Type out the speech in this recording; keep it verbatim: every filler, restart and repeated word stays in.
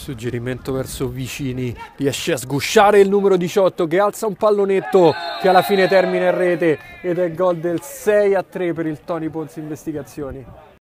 Suggerimento verso Vicini, riesce a sgusciare il numero diciotto che alza un pallonetto che alla fine termina in rete ed è gol del sei a tre per il Tony Ponzi Investigazioni.